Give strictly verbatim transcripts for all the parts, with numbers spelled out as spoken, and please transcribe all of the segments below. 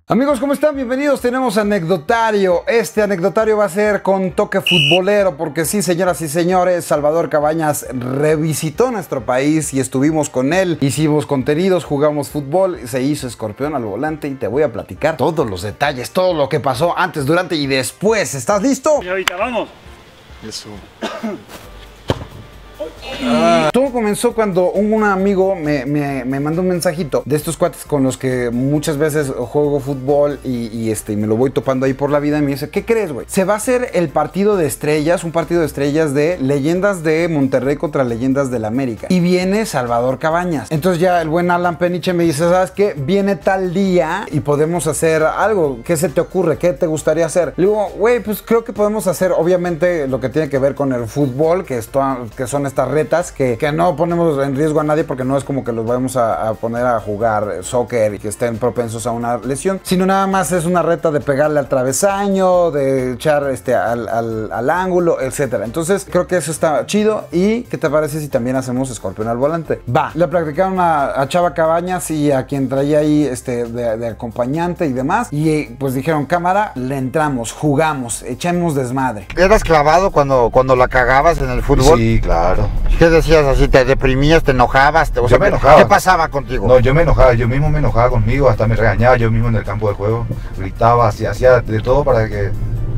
Amigos, ¿cómo están? Bienvenidos, tenemos anecdotario. Este anecdotario va a ser con toque futbolero, porque sí, señoras y señores, Salvador Cabañas revisitó nuestro país y estuvimos con él, hicimos contenidos, jugamos fútbol, se hizo escorpión al volante y te voy a platicar todos los detalles, todo lo que pasó antes, durante y después. ¿Estás listo? Y ahorita vamos. Eso. Ah. Todo comenzó cuando un amigo me, me, me mandó un mensajito de estos cuates con los que muchas veces juego fútbol y, y este, y me lo voy topando ahí por la vida y me dice, ¿qué crees, güey? Se va a hacer el partido de estrellas, un partido de estrellas de Leyendas de Monterrey contra Leyendas del América. Y viene Salvador Cabañas. Entonces ya el buen Alan Peniche me dice, ¿sabes qué? Viene tal día y podemos hacer algo. ¿Qué se te ocurre? ¿Qué te gustaría hacer? Le digo, güey, pues creo que podemos hacer obviamente lo que tiene que ver con el fútbol, que, esto, que son estas retas que, que no ponemos en riesgo a nadie, porque no es como que los vamos a, a poner a jugar soccer y que estén propensos a una lesión, sino nada más es una reta de pegarle al travesaño, de echar este, al, al, al ángulo, etcétera. Entonces creo que eso está chido. ¿Y qué te parece si también hacemos escorpión al volante? Va, le practicaron a, a Chava Cabañas y a quien traía ahí este, de, de acompañante y demás, y pues dijeron, cámara, le entramos, jugamos, echamos desmadre. ¿Eras clavado cuando, cuando la cagabas en el fútbol? Sí, claro. ¿Qué decías así? ¿Te deprimías? ¿Te enojabas? Te, o Yo sea, me enojaba. ¿Qué pasaba contigo? No, yo me enojaba, yo mismo me enojaba conmigo, hasta me regañaba yo mismo en el campo de juego, gritaba, hacía, hacía de todo para que,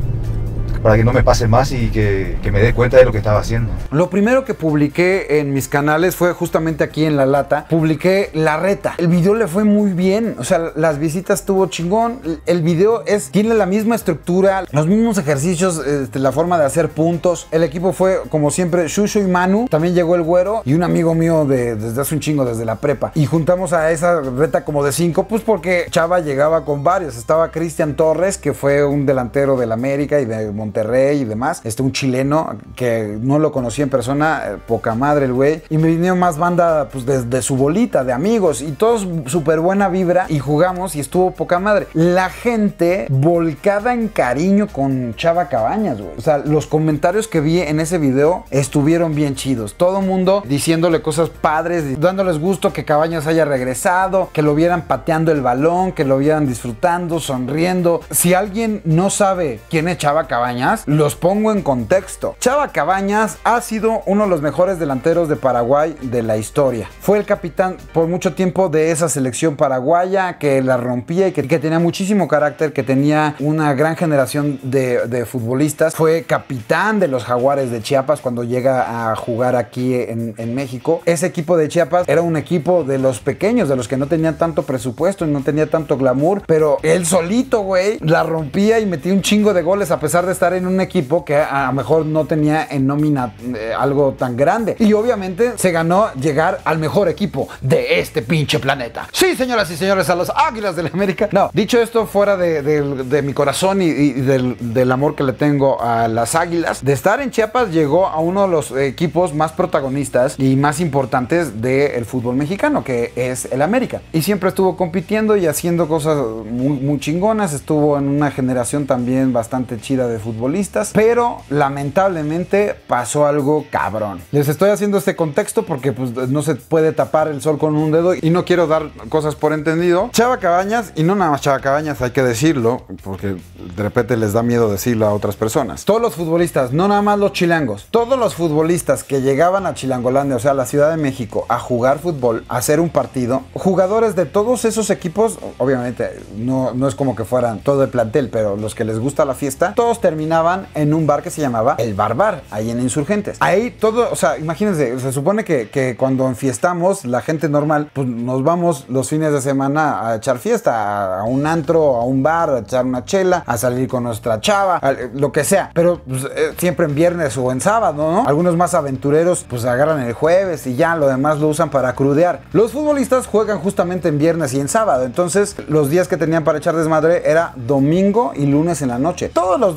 para que no me pase más y que, que me dé cuenta de lo que estaba haciendo. Lo primero que publiqué en mis canales fue justamente aquí en La Lata, publiqué la reta. El video le fue muy bien, o sea, las visitas estuvo chingón. El video es, tiene la misma estructura, los mismos ejercicios, este, la forma de hacer puntos. El equipo fue, como siempre, Shusho y Manu, también llegó el güero y un amigo mío de, desde hace un chingo, desde la prepa. Y juntamos a esa reta como de cinco, pues porque Chava llegaba con varios. Estaba Cristian Torres, que fue un delantero del América y de Monterrey. Monterrey y demás, este un chileno que no lo conocí en persona, eh, poca madre el güey, y me vinieron más banda pues de, de su bolita, de amigos, y todos súper buena vibra, y jugamos y estuvo poca madre. La gente volcada en cariño con Chava Cabañas, güey. O sea, los comentarios que vi en ese video estuvieron bien chidos. Todo mundo diciéndole cosas padres, dándoles gusto que Cabañas haya regresado, que lo vieran pateando el balón, que lo vieran disfrutando, sonriendo. Si alguien no sabe quién es Chava Cabañas, los pongo en contexto. Chava Cabañas ha sido uno de los mejores delanteros de Paraguay de la historia. Fue el capitán por mucho tiempo de esa selección paraguaya que la rompía y que, que tenía muchísimo carácter, que tenía una gran generación de, de futbolistas. Fue capitán de los Jaguares de Chiapas cuando llega a jugar aquí en, en México. Ese equipo de Chiapas era un equipo de los pequeños, de los que no tenían tanto presupuesto y no tenía tanto glamour, pero él solito, güey, la rompía y metía un chingo de goles a pesar de estar en un equipo que a lo mejor no tenía en nómina eh, algo tan grande. Y obviamente se ganó llegar al mejor equipo de este pinche planeta. Sí, señoras y señores, a los Águilas del América. No, dicho esto, fuera de, de, de mi corazón y, y del, del amor que le tengo a las Águilas, de estar en Chiapas llegó a uno de los equipos más protagonistas y más importantes del fútbol mexicano, que es el América. Y siempre estuvo compitiendo y haciendo cosas muy, muy chingonas. Estuvo en una generación también bastante chida de fútbol. Futbolistas, pero lamentablemente pasó algo cabrón. Les estoy haciendo este contexto porque pues no se puede tapar el sol con un dedo y no quiero dar cosas por entendido. Chava Cabañas, y no nada más Chava Cabañas, hay que decirlo, porque de repente les da miedo decirlo a otras personas. Todos los futbolistas, no nada más los chilangos, todos los futbolistas que llegaban a Chilangolandia, o sea, a la Ciudad de México, a jugar fútbol, a hacer un partido, jugadores de todos esos equipos, obviamente no, no es como que fueran todo el plantel, pero los que les gusta la fiesta, todos terminaban en un bar que se llamaba El Barbar, ahí en Insurgentes. Ahí todo, o sea, imagínense, se supone que, que cuando enfiestamos, la gente normal, pues nos vamos los fines de semana a echar fiesta, a, a un antro, a un bar, a echar una chela, a salir con nuestra chava, a, lo que sea. Pero pues, eh, siempre en viernes o en sábado, ¿no? Algunos más aventureros, pues agarran el jueves y ya, lo demás lo usan para crudear. Los futbolistas juegan justamente en viernes y en sábado, entonces los días que tenían para echar desmadre era domingo y lunes en la noche. Todos los domingos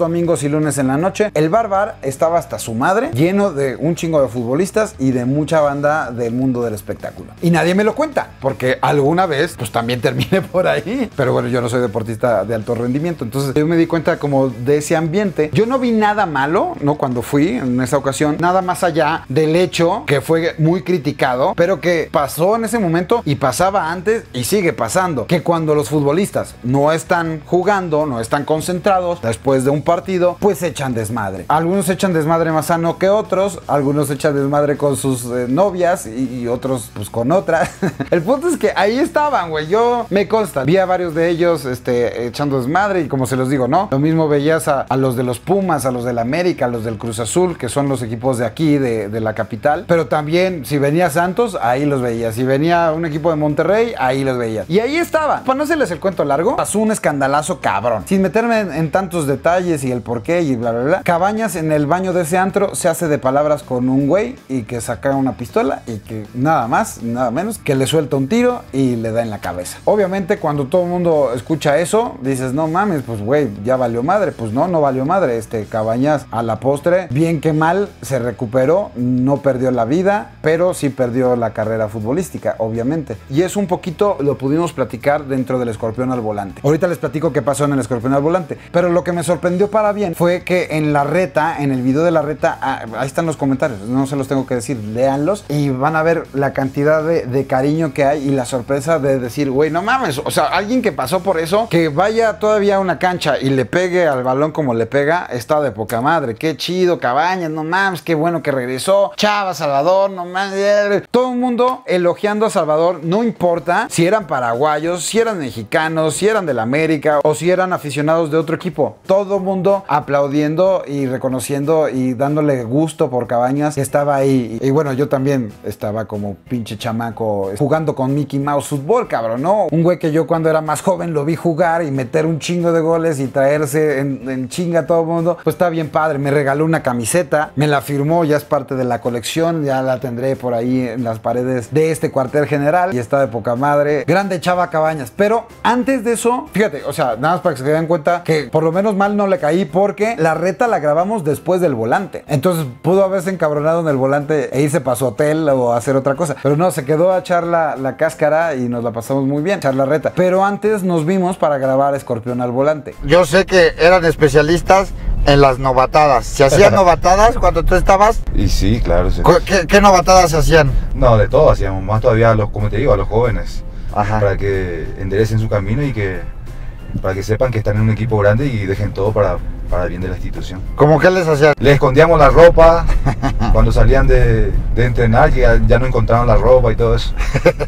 sábados y lunes en la noche, el bar bar estaba hasta su madre, lleno de un chingo de futbolistas y de mucha banda del mundo del espectáculo. Y nadie me lo cuenta, porque alguna vez pues también terminé por ahí. Pero bueno, yo no soy deportista de alto rendimiento, entonces yo me di cuenta como de ese ambiente. Yo no vi nada malo, ¿no? Cuando fui en esa ocasión, nada más allá del hecho que fue muy criticado, pero que pasó en ese momento y pasaba antes y sigue pasando, que cuando los futbolistas no están jugando, no están concentrados después de un partido, pues echan desmadre. Algunos echan desmadre más sano que otros, algunos echan desmadre con sus eh, novias y, y otros pues con otras. El punto es que ahí estaban, güey. Yo me consta, vi a varios de ellos este, echando desmadre y como se los digo, ¿no? Lo mismo veías a, a los de los Pumas, a los del América, a los del Cruz Azul, que son los equipos de aquí, de, de la capital. Pero también, si venía Santos, ahí los veías. Si venía un equipo de Monterrey, ahí los veías. Y ahí estaba. Para no hacerles el cuento largo, pasó un escandalazo cabrón. Sin meterme en, en tantos detalles y el por qué y bla, bla, bla. Cabañas en el baño de ese antro se hace de palabras con un güey y que saca una pistola y que nada más, nada menos, que le suelta un tiro y le da en la cabeza. Obviamente, cuando todo el mundo escucha eso, dices, no mames, pues güey, ya valió madre. Pues no, no valió madre. Este Cabañas a la postre, bien que mal, se recuperó, no perdió la vida, pero sí perdió la carrera futbolística, obviamente. Y eso un poquito lo pudimos platicar dentro del Escorpión al Volante. Ahorita les platico qué pasó en el Escorpión al Volante, pero lo que me sorprendió para bien fue que en la reta, en el video de la reta, ah, ahí están los comentarios, no se los tengo que decir, léanlos y van a ver la cantidad de, de cariño que hay y la sorpresa de decir, güey, no mames, o sea, alguien que pasó por eso, que vaya todavía a una cancha y le pegue al balón como le pega, está de poca madre. Qué chido, Cabañas, no mames, qué bueno que regresó. Chava, Salvador, no mames. Todo el mundo elogiando a Salvador, no importa si eran paraguayos, si eran mexicanos, si eran del América o si eran aficionados de otro equipo. Todo el mundo aplaudiendo y reconociendo y dándole gusto por Cabañas que estaba ahí. Y, y bueno, yo también estaba como pinche chamaco jugando con Mickey Mouse fútbol, cabrón, ¿no? Un güey que yo cuando era más joven lo vi jugar y meter un chingo de goles y traerse en, en chinga a todo el mundo. Pues está bien padre. Me regaló una camiseta, me la firmó, ya es parte de la colección, ya la tendré por ahí en las paredes de este cuartel general y está de poca madre. Grande Chava Cabañas. Pero antes de eso, fíjate, o sea, nada más para que se den cuenta que por lo menos mal no le caí porque la reta la grabamos después del volante. Entonces pudo haberse encabronado en el volante e irse para su hotel o hacer otra cosa. Pero no, se quedó a echar la, la cáscara y nos la pasamos muy bien, echar la reta. Pero antes nos vimos para grabar Escorpión al Volante. Yo sé que eran especialistas en las novatadas. ¿Se hacían novatadas cuando tú estabas? Y sí, claro. Sí. ¿Qué, qué novatadas se hacían? No, de todo hacíamos, más todavía, a los, como te digo, a los jóvenes. Ajá. Para que enderecen su camino y que para que sepan que están en un equipo grande y dejen todo para, para el bien de la institución. ¿Cómo qué les hacían? Les escondíamos la ropa, cuando salían de, de entrenar ya, ya no encontraron la ropa y todo eso.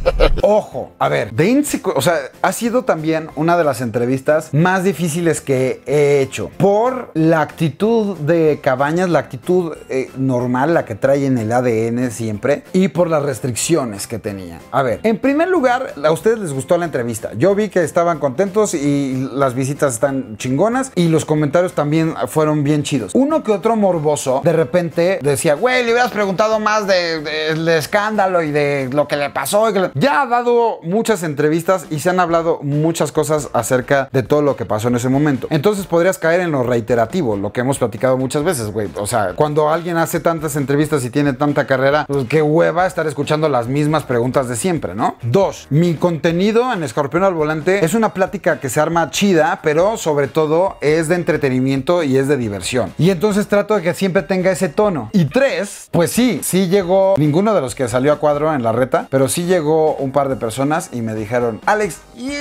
Ojo, a ver, dense, o sea, ha sido también una de las entrevistas más difíciles que he hecho por la actitud de Cabañas, la actitud eh, normal, la que trae en el A D N siempre, y por las restricciones que tenía. A ver, en primer lugar, a ustedes les gustó la entrevista. Yo vi que estaban contentos y las visitas están chingonas y los comentarios también fueron bien chidos. Uno que otro morboso de repente decía, güey, le hubieras preguntado más de, de, de escándalo y de lo que le pasó. Y que le... Ya ha dado muchas entrevistas y se han hablado muchas cosas acerca de todo lo que pasó en ese momento. Entonces podrías caer en lo reiterativo, lo que hemos platicado muchas veces, güey. O sea, cuando alguien hace tantas entrevistas y tiene tanta carrera, pues qué hueva estar escuchando las mismas preguntas de siempre, ¿no? Dos, mi contenido en Escorpión al Volante es una plática que se arma chida, pero sobre todo es de entretenimiento y es de diversión. Y entonces trato de que siempre tenga ese tono. Y tres, pues sí, sí llegó ninguno de los que salió a cuadro en la reta, pero sí llegó un par de personas y me dijeron, Alex,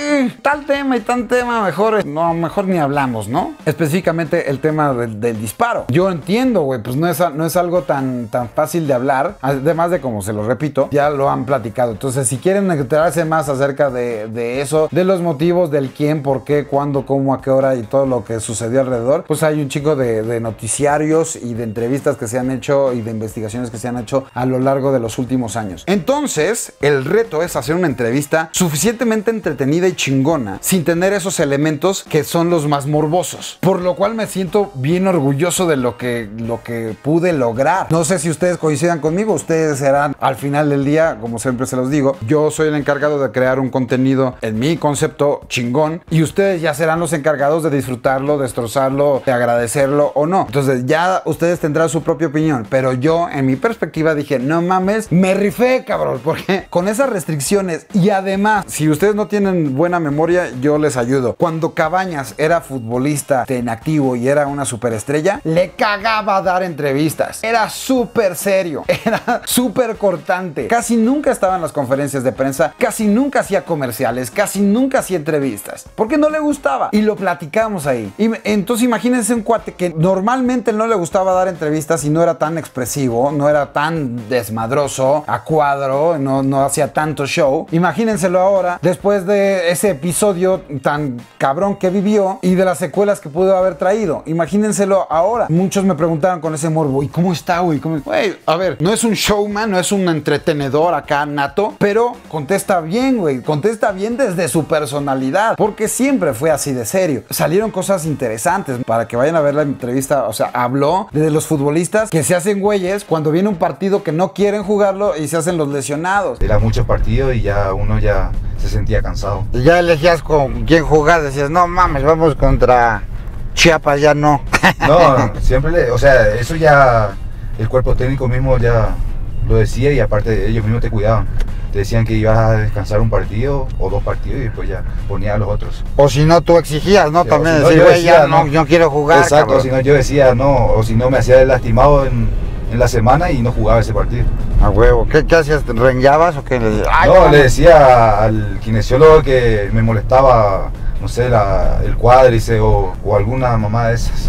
tal tema y tal tema, mejor, no, mejor ni hablamos, ¿no? Específicamente el tema del, del disparo. Yo entiendo, güey, pues no es, no es algo tan, tan fácil de hablar, además de, como se lo repito, ya lo han platicado. Entonces, si quieren enterarse más acerca de, de eso, de los motivos, del quién, por qué, cuándo, cómo, a qué hora y todo lo que sucedió alrededor, pues hay un chico de, de noticiarios y de entrevistas que se han hecho y de investigaciones que se han hecho a lo largo de los últimos años. Entonces, el reto es hacer una entrevista suficientemente entretenida y chingona sin tener esos elementos que son los más morbosos, por lo cual me siento bien orgulloso de lo que, lo que pude lograr. No sé si ustedes coincidan conmigo, ustedes serán al final del día, como siempre se los digo, yo soy el encargado de crear un contenido en mi concepto chingón y ustedes ya serán los encargados de disfrutarlo, destrozarlo momento de agradecerlo o no. Entonces ya ustedes tendrán su propia opinión, pero yo en mi perspectiva dije, no mames, me rifé, cabrón, porque con esas restricciones y además, si ustedes no tienen buena memoria, yo les ayudo. Cuando Cabañas era futbolista en activo y era una superestrella, le cagaba dar entrevistas. Era súper serio, era súper cortante. Casi nunca estaba en las conferencias de prensa, casi nunca hacía comerciales, casi nunca hacía entrevistas, porque no le gustaba y lo platicamos ahí. Y entonces imagínense un cuate que normalmente no le gustaba dar entrevistas y no era tan expresivo, no era tan desmadroso, a cuadro, no, no hacía tanto show. Imagínenselo ahora, después de ese episodio tan cabrón que vivió y de las secuelas que pudo haber traído. Imagínenselo ahora. Muchos me preguntaban con ese morbo, ¿y cómo está, güey? Güey, a ver, no es un showman, no es un entretenedor acá nato, pero contesta bien, güey. Contesta bien desde su personalidad, porque siempre fue así de serio. Salieron cosas interesantes para que vayan a ver la entrevista. O sea, habló de los futbolistas que se hacen güeyes cuando viene un partido que no quieren jugarlo y se hacen los lesionados. Era muchos partidos y ya uno ya se sentía cansado. Y ya elegías con quién jugar, decías, no mames, vamos contra Chiapas, ya no. No, siempre, le, o sea, eso ya el cuerpo técnico mismo ya lo decía y aparte ellos mismos te cuidaban. Te decían que ibas a descansar un partido o dos partidos y después ya ponían a los otros. O si no, tú exigías, ¿no? Sí, también si no, decir, güey, ya no, no, no quiero jugar. Exacto, si no yo decía no, o si no me hacía el lastimado en, en la semana y no jugaba ese partido. A huevo, ¿qué, qué hacías? ¿Rengueabas o qué? Le decías, no, no, le decía al kinesiólogo que me molestaba, no sé, la, el cuádriceps o, o alguna mamá de esas.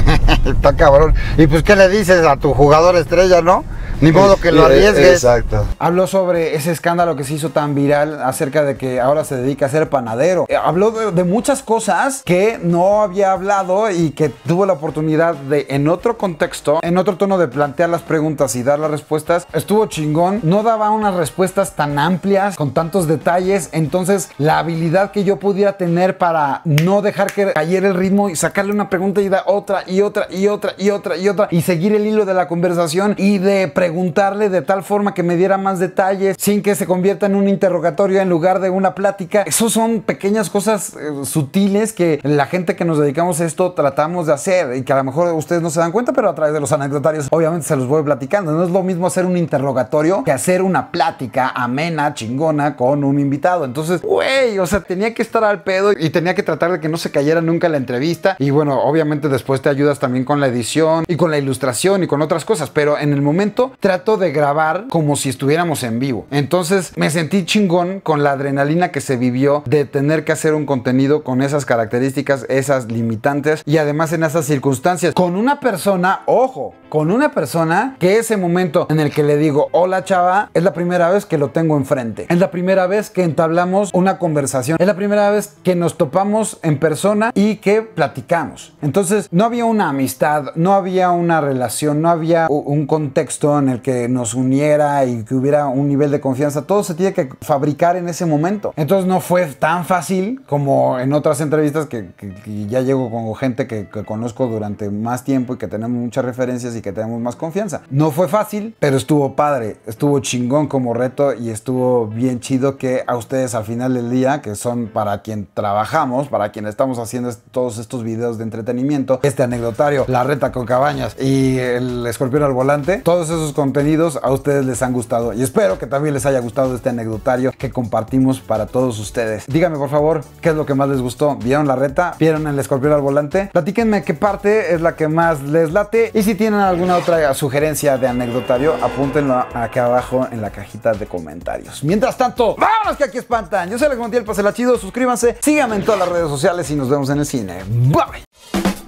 Está cabrón. Y pues, ¿qué le dices a tu jugador estrella, no? Ni modo que lo arriesgues. Exacto. Habló sobre ese escándalo que se hizo tan viral acerca de que ahora se dedica a ser panadero. Habló de, de muchas cosas que no había hablado y que tuvo la oportunidad de, en otro contexto, en otro tono, de plantear las preguntas y dar las respuestas. Estuvo chingón. No daba unas respuestas tan amplias, con tantos detalles. Entonces, la habilidad que yo pudiera tener para no dejar que cayera el ritmo y sacarle una pregunta y dar otra y otra y otra y otra y otra y seguir el hilo de la conversación y de preguntarle de tal forma que me diera más detalles sin que se convierta en un interrogatorio en lugar de una plática. Esos son pequeñas cosas eh, sutiles que la gente que nos dedicamos a esto tratamos de hacer y que a lo mejor ustedes no se dan cuenta, pero a través de los anecdotarios obviamente se los voy platicando. No es lo mismo hacer un interrogatorio que hacer una plática amena, chingona con un invitado. Entonces, güey, o sea, tenía que estar al pedo y tenía que tratar de que no se cayera nunca la entrevista. Y bueno, obviamente después te ayudas también con la edición y con la ilustración y con otras cosas, pero en el momento trato de grabar como si estuviéramos en vivo. Entonces me sentí chingón con la adrenalina que se vivió de tener que hacer un contenido con esas características, esas limitantes y además en esas circunstancias. Con una persona, ojo, con una persona que ese momento en el que le digo, hola chava, es la primera vez que lo tengo enfrente. Es la primera vez que entablamos una conversación. Es la primera vez que nos topamos en persona y que platicamos. Entonces no había una amistad, no había una relación, no había un contexto en el que nos uniera y que hubiera un nivel de confianza. Todo se tiene que fabricar en ese momento. Entonces no fue tan fácil como en otras entrevistas que, que, que ya llego con gente que, que conozco durante más tiempo y que tenemos muchas referencias y que tenemos más confianza. No fue fácil, pero estuvo padre, estuvo chingón como reto y estuvo bien chido que a ustedes al final del día, que son para quien trabajamos, para quien estamos haciendo todos estos videos de entretenimiento, este anecdotario, la reta con Cabañas y el escorpión al volante, todos esos contenidos a ustedes les han gustado y espero que también les haya gustado este anecdotario que compartimos para todos ustedes. Díganme por favor qué es lo que más les gustó. ¿Vieron la reta? ¿Vieron el escorpión al volante? Platíquenme qué parte es la que más les late y si tienen alguna otra sugerencia de anecdotario, apúntenlo acá abajo en la cajita de comentarios. Mientras tanto, vámonos que aquí espantan. Yo soy Alex Montiel, pásela chido, suscríbanse, síganme en todas las redes sociales y nos vemos en el cine. Bye.